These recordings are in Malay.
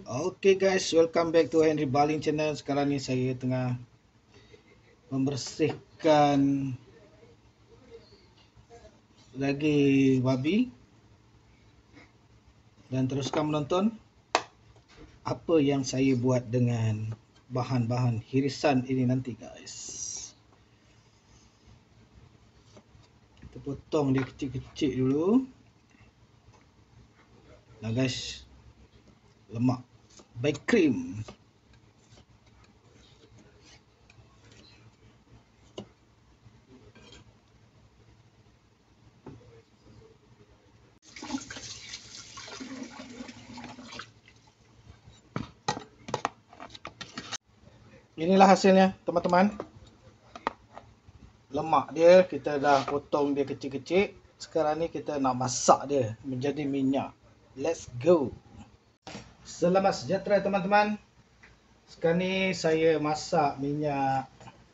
Okay guys, welcome back to Henry Baling channel. Sekarang ni saya tengah membersihkan daging babi dan teruskan menonton apa yang saya buat dengan bahan-bahan hirisan ini nanti guys. Kita potong dia kecil-kecil dulu. Nah guys, lemak by cream. Inilah hasilnya teman-teman. Lemak dia kita dah potong dia kecil-kecil. Sekarang ni kita nak masak dia menjadi minyak. Let's go. Selamat sejahtera teman-teman. Sekarang ni saya masak minyak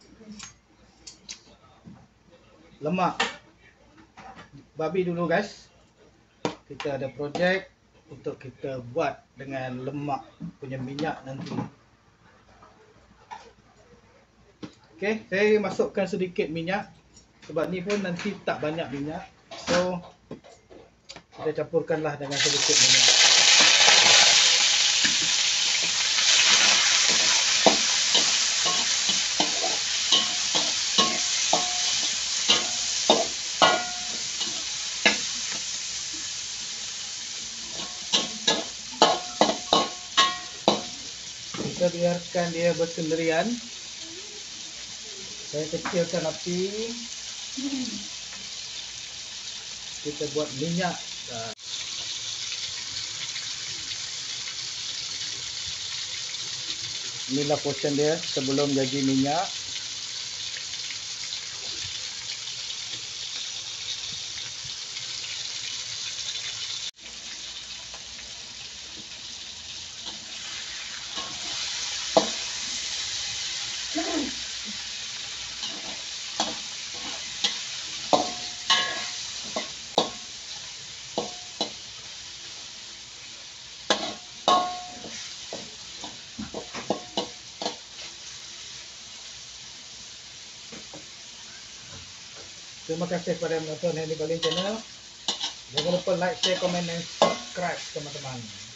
lemak babi dulu guys. Kita ada projek untuk kita buat dengan lemak punya minyak nanti. Okey, saya masukkan sedikit minyak sebab ni pun nanti tak banyak minyak. So kita campurkanlah dengan sedikit minyak. Kita biarkan dia bersendirian. Saya kecilkan api. Kita buat minyak. Inilah portion dia sebelum jadi minyak. Terima kasih kepada menonton Henry Baling channel. Jangan lupa like, share, komen dan subscribe teman-teman.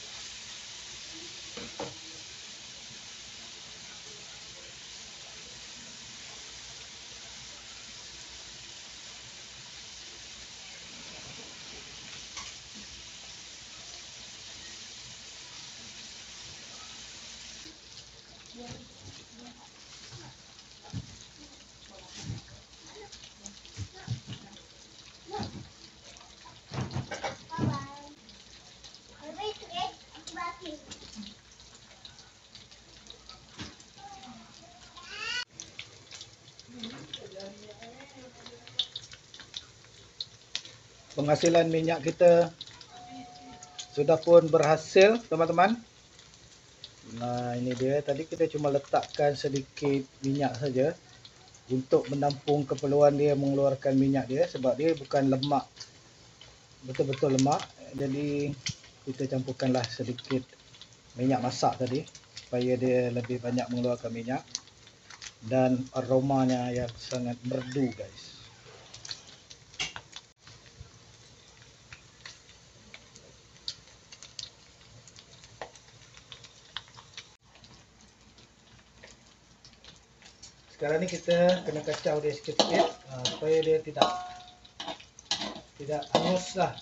Penghasilan minyak kita sudah pun berhasil teman-teman. Nah ini dia, tadi kita cuma letakkan sedikit minyak saja untuk menampung keperluan dia mengeluarkan minyak dia, sebab dia bukan lemak, betul-betul lemak. Jadi kita campurkanlah sedikit minyak masak tadi supaya dia lebih banyak mengeluarkan minyak dan aromanya yang sangat merdu guys. Sekarang ni kita kena kacau dia sikit-sikit supaya dia tidak hangus lah.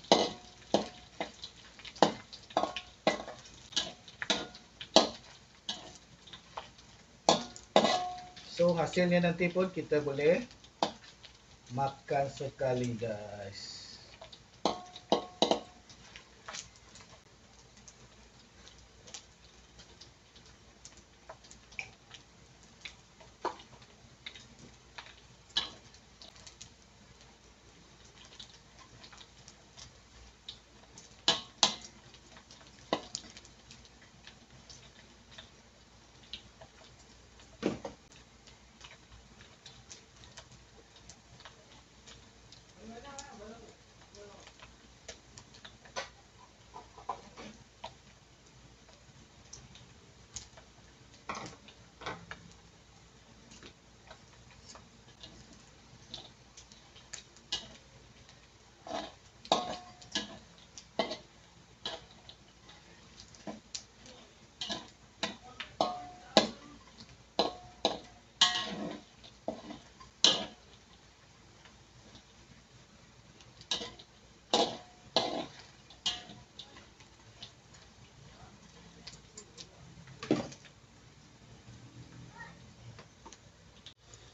So hasilnya nanti pun kita boleh makan sekali guys.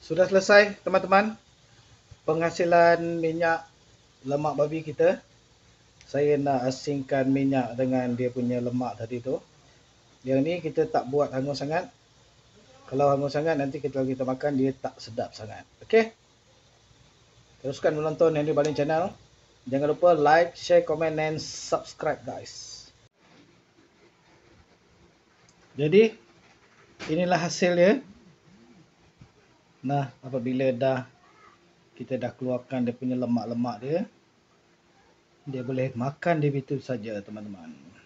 Sudah selesai teman-teman penghasilan minyak lemak babi kita. Saya nak asingkan minyak dengan dia punya lemak tadi tu. Yang ni kita tak buat hangus sangat. Kalau hangus sangat nanti kita makan dia tak sedap sangat. Okey. Teruskan menonton Henry Balin channel. Jangan lupa like, share, komen dan subscribe guys. Jadi inilah hasil dia. Nah, apabila kita dah keluarkan dia punya lemak-lemak dia, dia boleh makan dia begitu saja teman-teman.